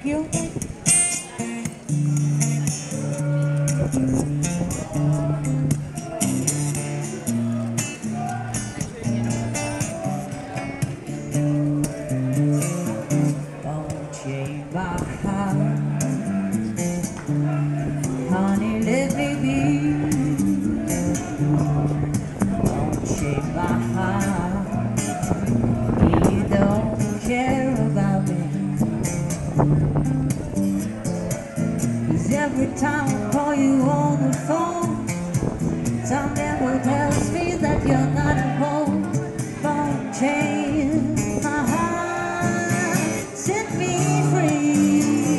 Thank you. Honey, let me be. Don't shake my heart. You don't care about me. 'Cause every time I call you on the phone, something will tells me that you're not at home. Don't change my heart. Set me free.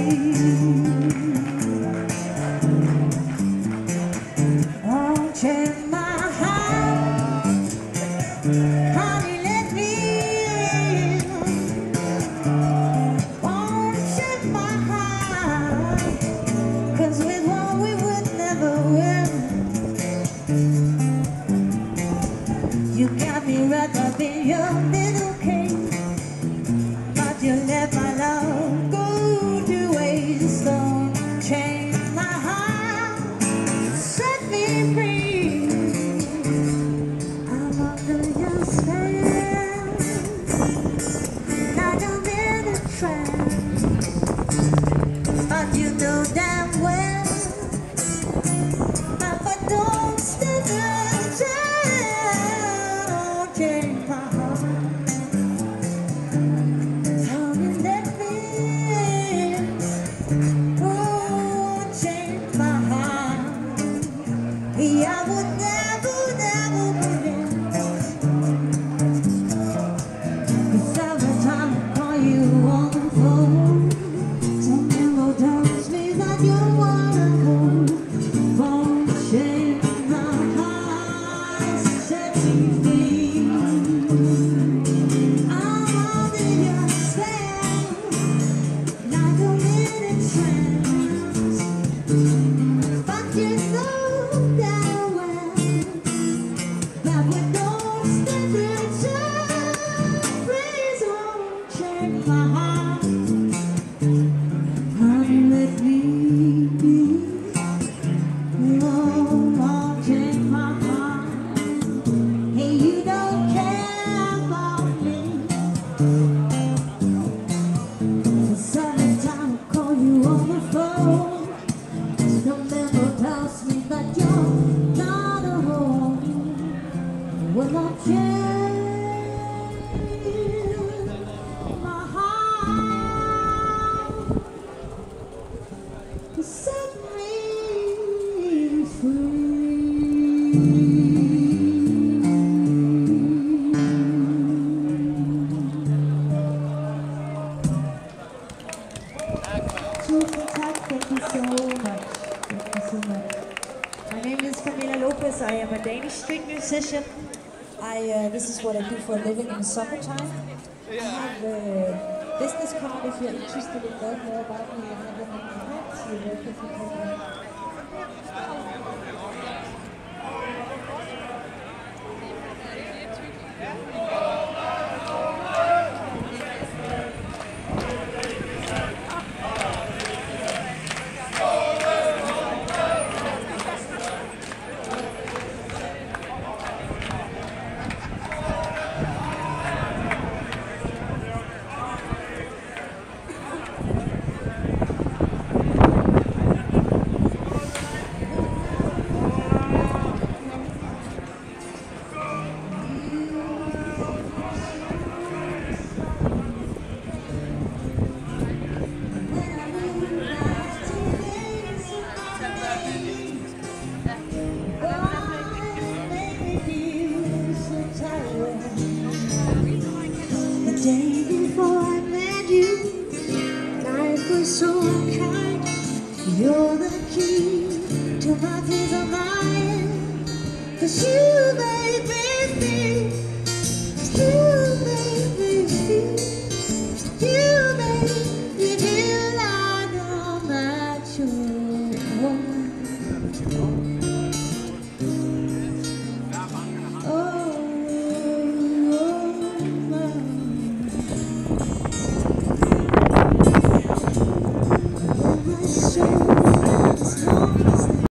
Change my heart, honey, let me in. Won't change my heart, 'cause with one we would never win. You got me wrapped up in your little cage, but you let my love go to waste. Don't change my heart, set me free. But you know damn well that I don't stand a chance. Don't change my heart. Honey, let me in. Don't change my heart. I would never, never begin. 'Cause every time I call you on the phone, tells me that you wanna go. Won't change my heart, set me free. I'm under your spell, like a minute trance. But you know damn well that we don't stand a chance. Please don't change my heart. Honey, let me be. Won't change my heart. Hey, you don't care about me. 'Cause every time I call you on the phone, the memo tells me that you're not at home. Well, I change my heart to set me free. Thank you so much. Thank you so much. My name is Camilla Lopez. I am a Danish street musician. This is what I do for a living in the summertime. I have a business card if you're interested in learning more about me. I have them in my hands. You're welcome to come in.